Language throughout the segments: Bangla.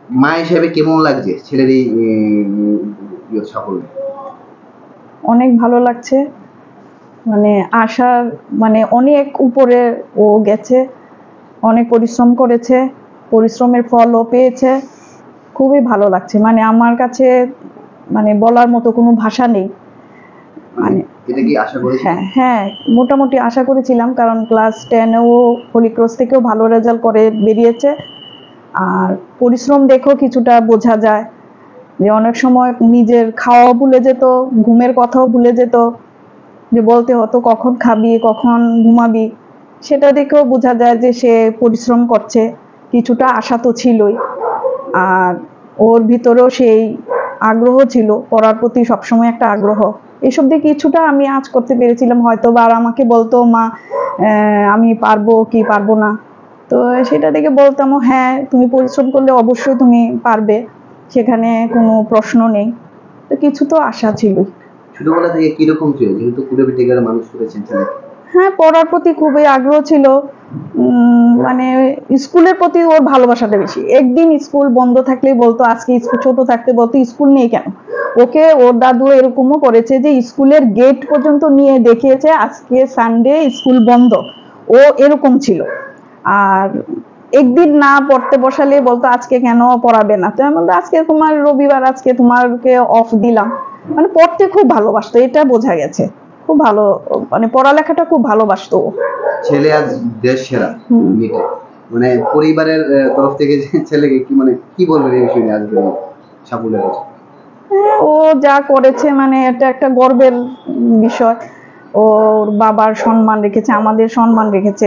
মা হিসেবে কেমন লাগছে ছেলের এই সাফল্য? অনেক ভালো লাগছে, মানে আশার মানে অনেক উপরে ও গেছে, অনেক পরিশ্রম করেছে, পরিশ্রমের ফলও পেয়েছে। খুবই ভালো লাগছে, মানে আমার কাছে মানে বলার মতো কোনো ভাষা নেই। মানে এটা কি আশা করেছিলেন? হ্যাঁ, মোটামুটি আশা করেছিলাম, কারণ ক্লাস 10-এও হোলি ক্রস থেকেও ভালো রেজাল্ট করে বেরিয়েছে। আর পরিশ্রম দেখো কিছুটা বোঝা যায় যে অনেক সময় নিজের খাওয়াও ভুলে যেত, ঘুমের কথাও ভুলে যেত, যে বলতে হতো কখন খাবি কখন ঘুমাবি, সেটা দেখেও বোঝা যায় যে সে পরিশ্রম করছে। কিছুটা আশা তো ছিলই, আর ওর ভিতরেও সেই আগ্রহ ছিল, পড়ার প্রতি সবসময় একটা আগ্রহ। এসব দিয়ে কিছুটা আমি আঁচ করতে পেরেছিলাম হয়তো, বা আর আমাকে বলতো মা আমি পারবো কি পারবো না, তো সেটা দেখে বলতাম হ্যাঁ তুমি পরিশ্রম করলে অবশ্যই তুমি পারবে, সেখানে কোনো প্রশ্ন নেই। তো কিছু তো আশা ছিলই। ছোটবেলা থেকে কিরকম ছিল, যেহেতু কুড়ে টিকার মানুষ করেছেন ছেলেকে? হ্যাঁ, পড়ার প্রতি খুবই আগ্রহ ছিল। মানে স্কুলের প্রতি ওর ভালোবাসাটা বেশি। একদিন স্কুল বন্ধ থাকলেই বলতো, আজকে স্কুল, ছোট থাকতে বলতো স্কুল নেই কেন। ওকে ওর দাদু এরকমও করেছে যে স্কুলের গেট পর্যন্ত নিয়ে দেখিয়েছে আজকে সানডে স্কুল বন্ধ, ও এরকম ছিল। আর একদিন না পড়তে বসালে বলতো আজকে কেন পড়াবে না, তো আমি বলতো আজকে তোমার রবিবার, আজকে তোমাকে অফ দিলাম। মানে পড়তে খুব ভালোবাসতো, এটা বোঝা গেছে। খুব ভালো, মানে পড়ালেখাটা খুব ভালোবাসতো। ছেলে আজ দেশ সেরা মিটে, মানে পরিবারের তরফ থেকে ছেলেকে কি মানে কি বলবেন এই বিষয়ে আজকে সাফল্যের কথা? হ্যাঁ, ও যা করেছে মানে এটা একটা গর্বের বিষয়। ওর বাবার সম্মান রেখেছে, আমাদের সম্মান রেখেছে।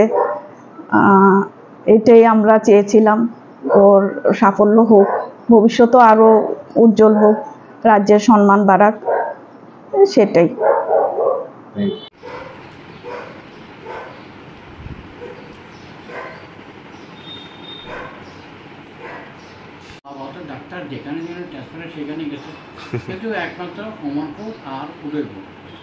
এটাই আমরা চেয়েছিলাম, ওর সাফল্য হোক, ভবিষ্যতে আরো উজ্জ্বল হোক, রাজ্যের সম্মান বাড়াক, সেটাই। ডাক্তার যেখানে যেখানে ট্রান্সফার সেখানে গেছে, কিন্তু একমাত্র অমরপুর আর উদয়পুর